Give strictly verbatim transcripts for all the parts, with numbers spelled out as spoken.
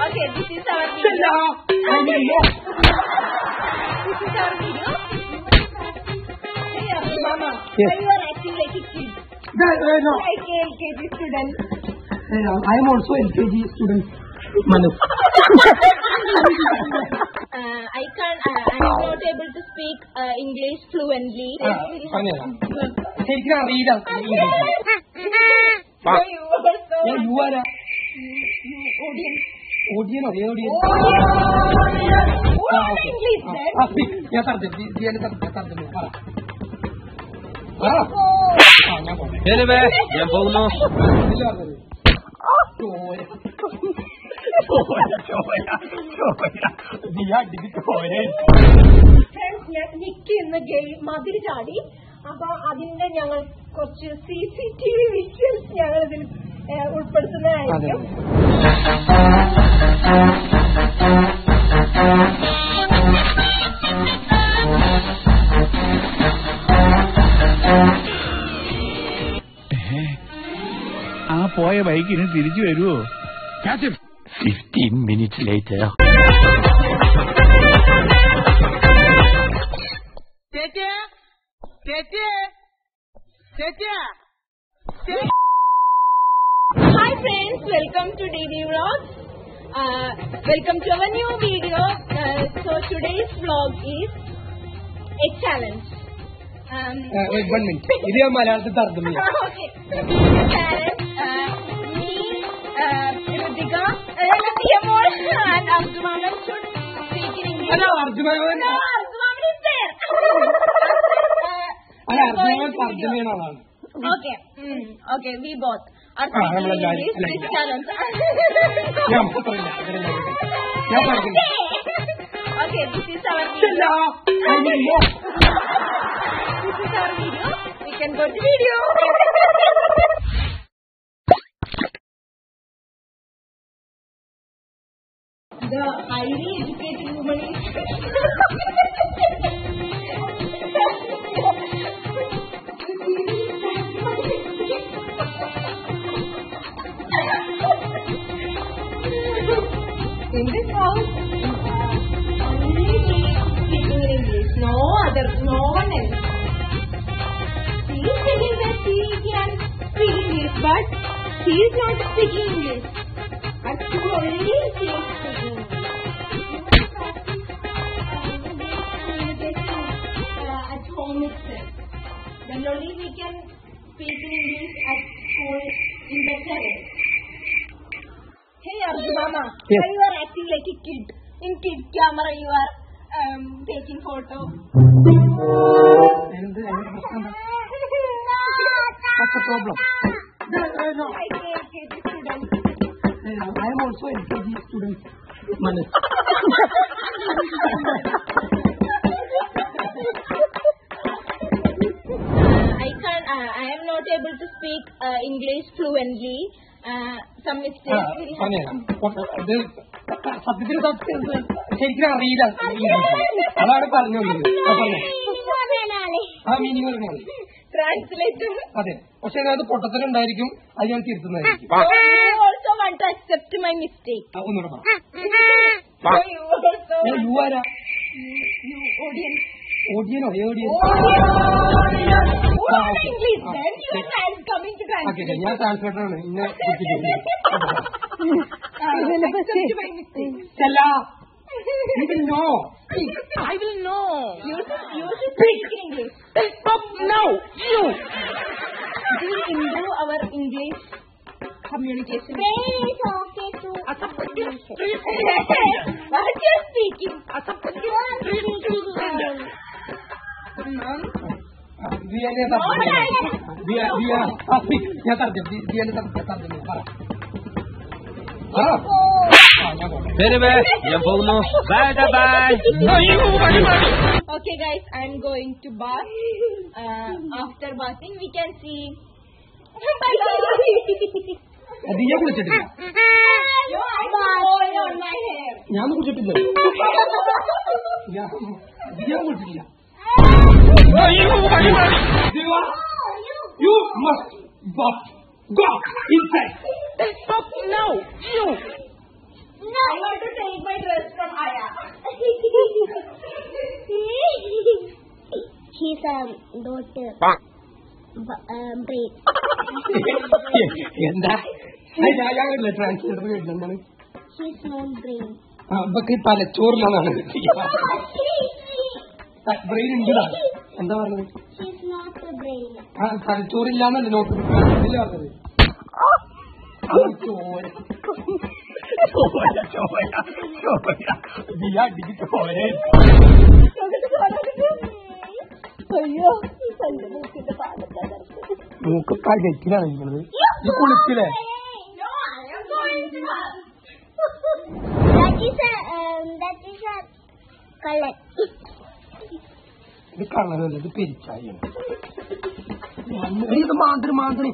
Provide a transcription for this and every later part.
Okay, this is our video. This is our video. Hey, Mama. Yes. You are acting like a kid. No, no, no. Like a L K G student. I am also L K G student. Manu. uh, I can't. Uh, I am not able to speak uh, English fluently. ശരിക്കും അറിയില്ല. You are a audience. Audience or audience? English, sir. ഞാൻ തർജ്ജമ ചെയ്യാൻ തർജ്ജമ പറ. ഞാൻ പോകുന്നു. നിക്ക് എന്ന ഗെയിം മതിൽ ചാടി. അപ്പൊ അതിന്റെ ഞങ്ങൾ കുറച്ച് C C T V visuals ഞങ്ങൾ ഇതിൽ ഉൾപ്പെടുത്തുന്നതായിരിക്കും. ആ പോയ ബൈക്കിന് തിരിച്ചു വരുമോ? Fifteen minutes later. Hi friends, welcome to D D Vlogs. Uh, welcome to our new video. Uh, so today's vlog is a challenge. Um, uh, wait one minute. ഇത് ഞാൻ മലയാളത്തിൽ തർജ്ജമ ചെയ്യാം. Okay. So this is a challenge. Uh, me, uh, Ritika, Rathiamol and Arjumanan should speak in English. അല്ല Arjunan. No, Arjumanan is there. അല്ല അർജുനൻ തർജ്ജമ ചെയ്യുന്ന ആളാണ്. Okay. Mm, okay, we both are speaking English. This challenge. ഞാൻ പറയില്ല. ഞാൻ പറയില്ല. Okay, this is our video. This is our video. We can go to video. The highly educated woman is. In this house, only he is speaking in English. No other, no one else. He is thinking that he can speak English, but he is not speaking English. At school only he is speaking English. Communication uh, at home itself. Then only we can speak English at school in better way. Hey Arjuna, yes. You are acting like a kid. In kid camera you are um, taking photo. What's the problem? No, no. I say L K G student. I am also L K G student. Manu. I can't. Uh, I am not able to speak uh, English fluently. Uh, some mistakes will happen. സത്യത്തിൽ സത്യം ശരിക്കും അറിയില്ല. അതാണ് പറഞ്ഞോളൂ. ആ meaning പറഞ്ഞാൽ translator. അതെ, പക്ഷെ അത് പൊട്ടത്തലുണ്ടായിരിക്കും. അത് ഞാൻ തിരുത്തുന്നതായിരിക്കും. Also want to accept my mistake. ഒന്നുകൂടെ പറ. You also. യു ആരാ? You audience. ഓഡിയനോ? Audience. English. Then you are coming to translate. Okay, ഞാൻ ട്രാൻസ്ലേറ്ററാണ്. ഇന്നെ Accept my mistake. ചെല്ല. You will know. I will know. You should, you should speak English. Stop now, you. It will improve our English communication. It's okay to accept communication. What you are speaking? Accept communication. Mom. ഞാൻ തർജ്ജമ പറയാം. ഞാൻ പോകുന്നു. Bye bye. Okay guys, I am going to bath. Uh, after bathing we can see. Bye bye. Diya കുളിച്ചിട്ടില്ല. Oil on my hair. ഞാൻ കുളിച്ചിട്ടില്ല. ദിയ കുളിച്ചിട്ടില്ല. You must but go inside. Stop now, you. No. I daughter. Brain. എന്താ ട്രാൻസ്ലേറ്റർ എന്താണ്? She's not brain. അപ്പൊക്ക് തലച്ചോറിലാണ് brain ഉണ്ട്. എന്താ പറഞ്ഞത്? She's not a brain. ആ തലച്ചോറില്ലാന്നല്ലേ നോക്ക് പറഞ്ഞത്. ചോര ചോര ചോര ചോര അയ്യോ മൂക്കിന്റെ പാലത്താണ് മൂക്കാൽ വെറ്റിലാണ് ഇരിക്കുന്നത്. ഈ കുളിക്കില്ലേ? That is a um, that is a color. ഇത് കളറല്ല, ഇത് പെരിച്ചായാണ്. ഇത് മാന്ത്രി മാന്ത്രി.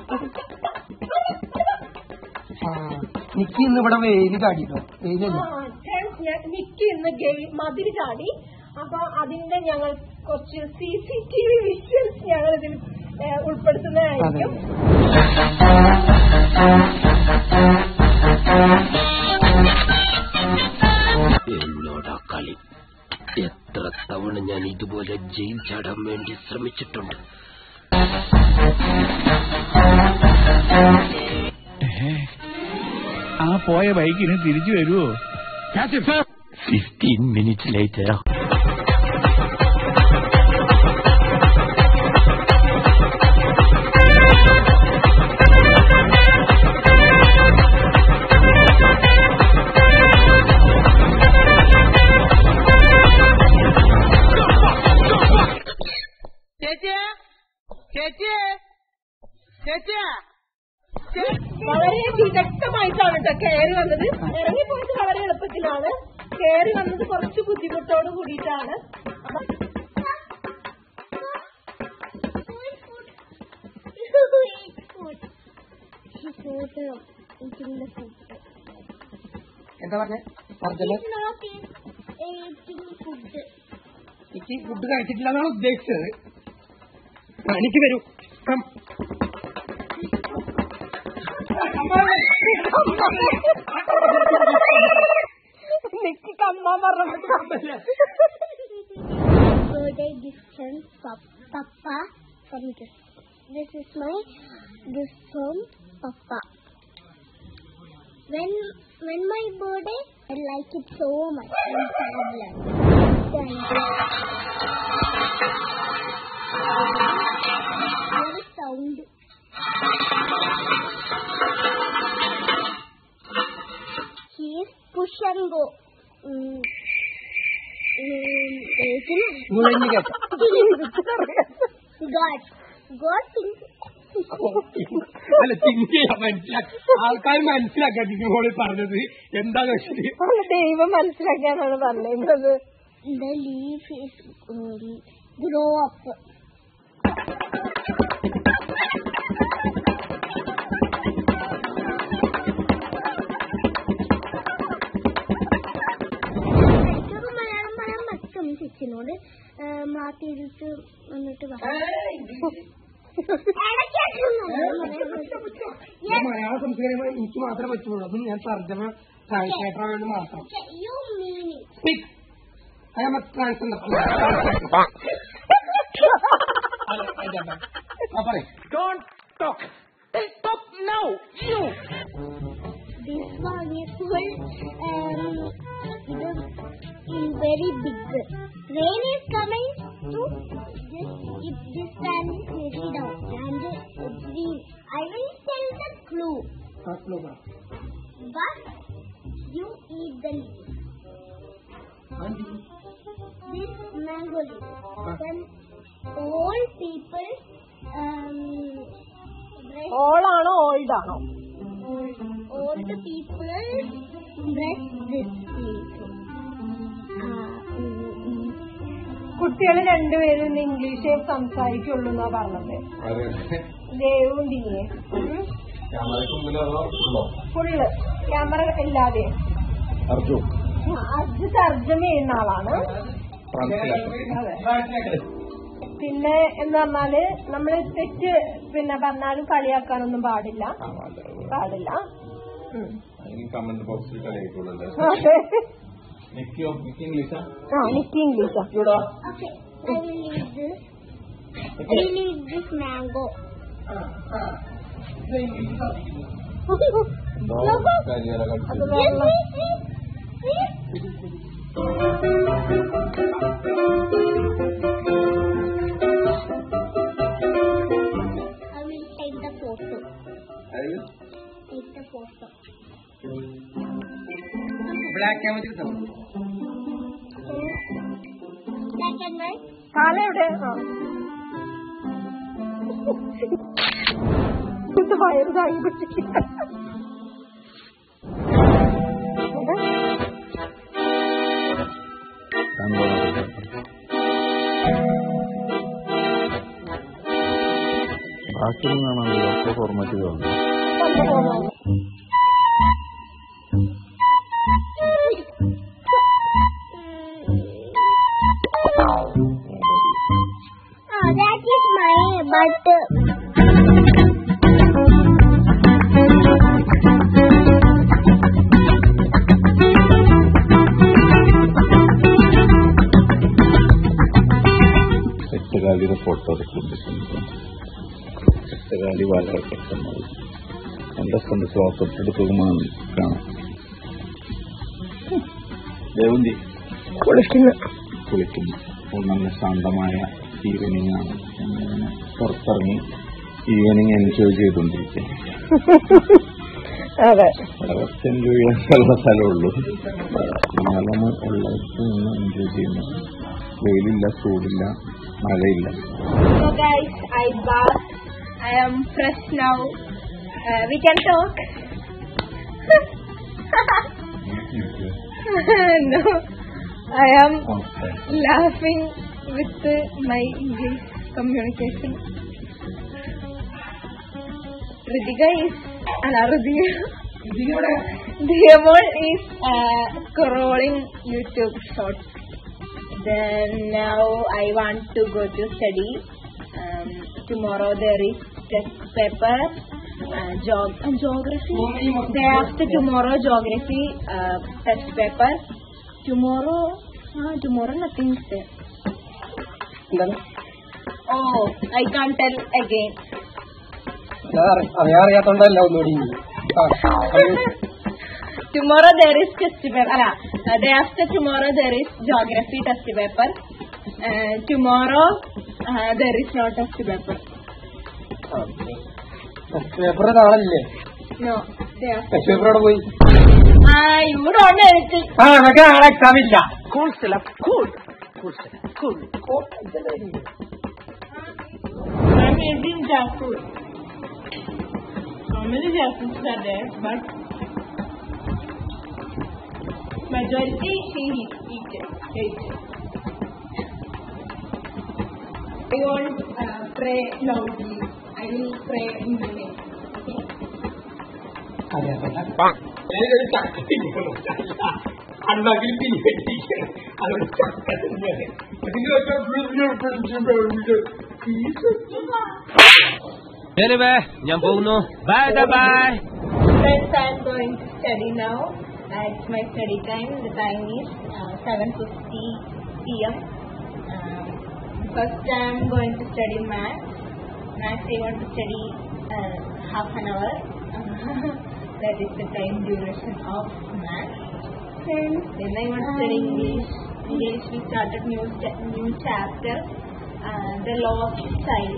ആ നിക്ക് ഇന്ന് ഇവിടെ വെയില് ചാടിട്ടോ. വെയിലല്ല നിക്ക് ഇന്ന് മതിൽ ചാടി. അപ്പൊ അതിന്റെ ഞങ്ങൾ കുറച്ച് C C T V visuals ഞങ്ങൾ ഇതിൽ ഉൾപ്പെടുത്തുന്നതായിരിക്കും. എന്നോടാ കളി. എത്ര തവണ ഞാൻ ഇതുപോലെ ജയിൽ ചാടാൻ വേണ്ടി ശ്രമിച്ചിട്ടുണ്ട്. ആ പോയ ബൈക്കിന് തിരിച്ചു വരുമോ? Fifteen minutes later. വളരെ വിദഗ്ധമായിട്ടാണ് കേട്ടോ കയറി വന്നത്. ഇറങ്ങിപ്പോയത് വളരെ എളുപ്പത്തിലാണ്. കയറി വന്നത് കുറച്ച് ബുദ്ധിമുട്ടോട് കൂടിയിട്ടാണ്. എന്താ പറഞ്ഞ എനിക്ക് ഫുഡ് കഴിച്ചിട്ടില്ല എന്നാണ് ഉദ്ദേശിച്ചത്. എനിക്ക് വരൂ. Birthday gift from Papa from this. This is my gift from Papa. When when my birthday, I like it so much. What a sound! He is push and go. Mm. God, God thinks. അല്ല think ചെയ്യാൻ മനസ്സിലാക്കി ആൾക്കാർ മനസ്സിലാക്കി മോളിൽ പറഞ്ഞത് എന്താ ദൈവം മനസ്സിലാക്കിയാണാണ് പറയുന്നത്. The leaf is um, grow up. ോട് മാറ്റിയിട്ട് വന്നിട്ട് മലയാളം സംസ്കാരം എനിക്ക് മാത്രമേ പറ്റുള്ളൂ. അതും ഞാൻ തർജ്ജമ ട്രാൻസ്ലേറ്റർ വേണ്ടി മാത്രം. I am a translator. Don't talk. Stop now. You. This one is full. Um, it is very big. Rain is coming to this. If this fan is very down and it's green, I will tell the clue. But you eat the leaf. This mango leaf. Then old people. Um, All ആണോ old ആണോ? Old people brush this leaf. കുട്ടികൾ രണ്ടുപേരും ഇംഗ്ലീഷേ സംസാരിക്കുള്ളൂ എന്നാ പറഞ്ഞത്. ദേവും ദിയെ full camera ഇല്ലാതെ അർജു തർജ്ജമ ചെയ്യുന്ന ആളാണ്. പിന്നെ എന്ന് പറഞ്ഞാല് നമ്മള് തെറ്റ് പിന്നെ പറഞ്ഞാലും കളിയാക്കാനൊന്നും പാടില്ല പാടില്ല. കമന്റ് ബോക്സിൽ കളിയാക്കുള്ളൂ. ആ നിക്ക് ഇംഗ്ലീഷാ. Okay, I will leave this. We'll eat this mango. Take the photo. Take the photo. Black and white. Black and white. കാല എവിടെ വയറുതായി ബാക്കിയൊന്നാണല്ലോ ഒക്കെ ഫോർമാറ്റ് തോന്നുന്നു. Oh, that is mine, but uh, സെറ്റകാലിയുടെ ഫോട്ടോ എടുക്കുന്നുണ്ട്. സെറ്റകാലി വളരെ പെട്ടെന്ന് എന്റെ സ്വന്തം ക്ലോസപ്പ് എടുത്തുമാണ് കാണാം. ദേവന്തി കുളിക്കുന്നു. നല്ല ശാന്തമായ ഈവനിങ് ആണ്. ഞങ്ങളിങ്ങനെ പുറത്തിറങ്ങി ഈവനിങ് എൻജോയ് ചെയ്തുകൊണ്ടിരിക്കുക. അതെ, കുറച്ച് എൻജോയ് ചെയ്യാൻ നല്ല സ്ഥലമുള്ളൂ. മലമ ഉള്ളവർക്ക് നിന്ന് എൻജോയ് ചെയ്യുന്നു. വെയിലില്ല, ചൂടില്ല, മഴയില്ല. So guys, I bath. I am fresh now. Uh, we can talk. No, I am laughing with uh, my English communication. Ritika is Anarudhiya. Diyamol is uh, scrolling YouTube shorts. Then now I want to go to study. Um, tomorrow there is test paper, uh, geog- uh, geography. Day after tomorrow geography uh, test paper. Tomorrow, uh, tomorrow nothing is there. Oh, I can't tell again. അറിയാത്തോണ്ടല്ല ഒന്നുകൂടി. Tomorrow there is test paper. Alla, uh, day after tomorrow there is geography test paper. Uh, tomorrow uh, there is no test paper. Paper നാളല്ലേ? No, day after. Test paper അവിടെ പോയി. Ah, you don't know anything. ആ നമുക്ക് നാളെ exam ഇല്ല. Cool, Stella. Cool. Cool, Stella. Cool. I'm eating junk food. How many junk foods are there? But majority she eat it. Eat it. I won't uh, pray loudly. I will pray in the name. Okay? അതെ അതെ ഞാനൊരു ചക്ക അണ്ണാക്കിൽ പിരി പറ്റിയിരിക്കണം. അതൊരു ചക്ക തന്നെയാണ്. ഞാൻ പോകുന്നു. Bye bye. Friends, I am going to study now. Uh, it's my study time. The time is uh, seven fifty p m Uh, first, I am going to study math. Math, I want to study uh, half an hour. That is the time duration of math. Then I want to study English. English, we started new ch- new chapter, uh, the lost child.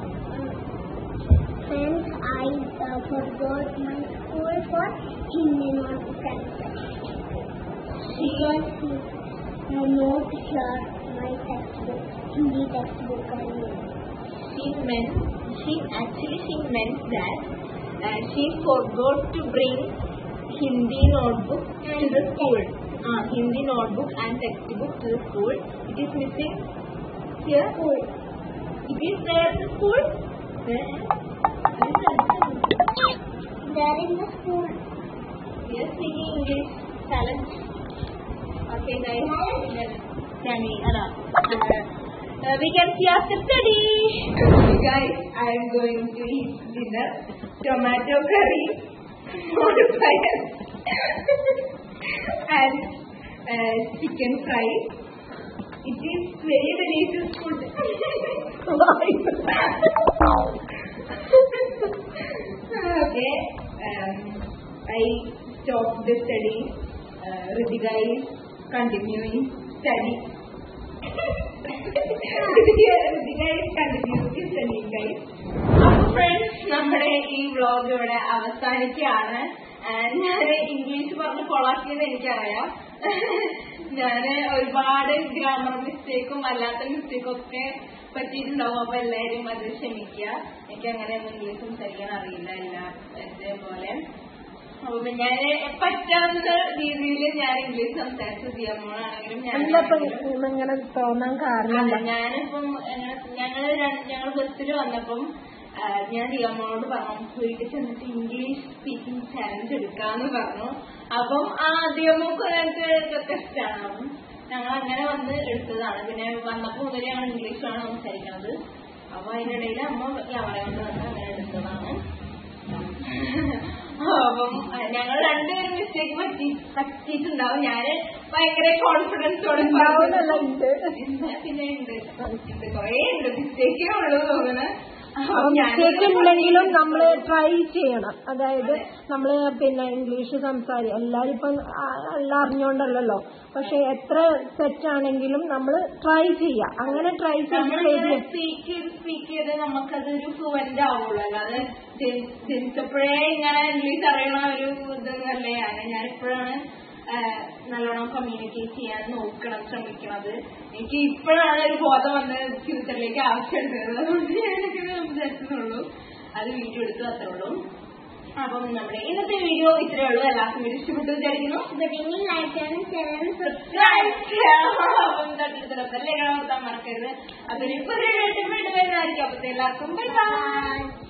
friends, I uh, forgot my school for Indian Orchestra. She was uh, not here my textbook, Hindi textbook. She meant, she actually she meant that uh, she forgot to bring Hindi notebook to the school. Uh, Hindi notebook and textbook to the school. It is missing here. It is there in the school. There. They're in the school. We are speaking English challenge. Okay, guys. Can we? Uh, uh, we can see after study. Guys, I am going to eat dinner. Tomato curry, modified, and uh, chicken fry. It is very delicious food. Okay, um, I stopped the study. Uh, Ritika is continuing study. Ritika is continuing studying, guys. Friends, നമ്മുടെ ഈ vlog ഇവിടെ അവസാനിക്കുകയാണ്. ഞാൻ English പറഞ്ഞ് കൊളാക്കിയത് എനിക്കറിയാം. ഞാന് ഒരുപാട് grammar മിസ്റ്റേക്കും അല്ലാത്ത മിസ്റ്റേക്കും ഒക്കെ പറ്റിയിട്ടുണ്ടാവും. അപ്പൊ എല്ലാവരും അത് ക്ഷമിക്കുക. എനിക്ക് അങ്ങനെയൊന്നും ഇംഗ്ലീഷ് സംസാരിക്കാൻ അറിയില്ല എല്ലാ ഇതേപോലെ. അപ്പൊ ഞാൻ പറ്റാവുന്ന രീതിയിൽ ഞാൻ ഇംഗ്ലീഷ് സംസാരിച്ച് ചെയ്യാമോളാണെങ്കിലും ഇങ്ങനെ തോന്നാൻ കാരണം ഞാനിപ്പം ഞങ്ങള് ഞങ്ങൾ ബസ്സിൽ വന്നപ്പം ഞാൻ ദിയമ്മോട് പറഞ്ഞു വീട്ടിൽ ചെന്നിട്ട് ഇംഗ്ലീഷ് സ്പീക്കിംഗ് ചലഞ്ച് എടുക്കാന്ന് പറഞ്ഞു. അപ്പം ആ ദിയമ്മക്ക് ഇതൊക്കെ ഇഷ്ടമാണ്. അപ്പം ഞങ്ങൾ അങ്ങനെ വന്ന് എടുത്തതാണ്. പിന്നെ വന്നപ്പോ മുതൽ ഞങ്ങൾ ഇംഗ്ലീഷാണ് സംസാരിക്കുന്നത്. അപ്പൊ അതിനിടയിൽ അമ്മ ക്യാമറ കൊണ്ട് വന്ന് അങ്ങനെ എടുത്തതാണ്. അപ്പം ഞങ്ങൾ രണ്ടുപേരും മിസ്റ്റേക്ക് പറ്റി പറ്റിയിട്ടുണ്ടാവും. ഞാന് ഭയങ്കര കോൺഫിഡൻസോടെ പിന്നെ ഉണ്ട് കൊറേ ഉണ്ട് മിസ്റ്റേക്കേ ഉള്ളൂ തോന്നുന്നു. മിസ്റ്റേക്ക് ഉണ്ടെങ്കിലും നമ്മള് ട്രൈ ചെയ്യണം. അതായത് നമ്മള് പിന്നെ ഇംഗ്ലീഷ് സംസാരി എല്ലാരും ഇപ്പം എല്ലാം അറിഞ്ഞോണ്ടല്ലോ. പക്ഷെ എത്ര തെറ്റാണെങ്കിലും നമ്മള് ട്രൈ ചെയ്യാം. അങ്ങനെ ട്രൈ ചെയ്ത് സ്പീക്ക് സ്പീക്ക് ചെയ്ത് നമുക്കതൊരു ഫ്ലുവന്റ് ആവുള്ളൂ. അല്ലാതെ ജനിച്ചപ്പോഴേ ഇങ്ങനെ ഇംഗ്ലീഷ് അറിയണ ഒരു ഇതല്ലേ. അങ്ങനെ ഞാനിപ്പോഴാണ് നല്ലോണം കമ്മ്യൂണിക്കേറ്റ് ചെയ്യാൻ നോക്കണം ശ്രമിക്കണത്. എനിക്ക് ഇപ്പോഴാണ് ഒരു ബോധം വന്ന് ഫ്യൂച്ചറിലേക്ക് ആവശ്യമുണ്ട്. അതുകൊണ്ട് ഞാനൊക്കെ സംസാരിക്കുന്നുള്ളൂ. അത് വീഡിയോ എടുത്തു അത്രേ ഉള്ളൂ. അപ്പം നമ്മുടെ ഇന്നത്തെ വീഡിയോ ഇത്രയേ ഉള്ളൂ. എല്ലാവർക്കും വീഡിയോ ഇഷ്ടപ്പെട്ടു വിചാരിക്കുന്നു. അപ്പം തൊട്ടിടത്തിലൊക്കെ മറക്കരുത്. അതൊരു ഇപ്പൊ വീഡിയോ ആയിട്ട് വീണ്ടും വരുന്നതായിരിക്കും. അപ്പത്തെ എല്ലാവർക്കും ബൈ ബൈ.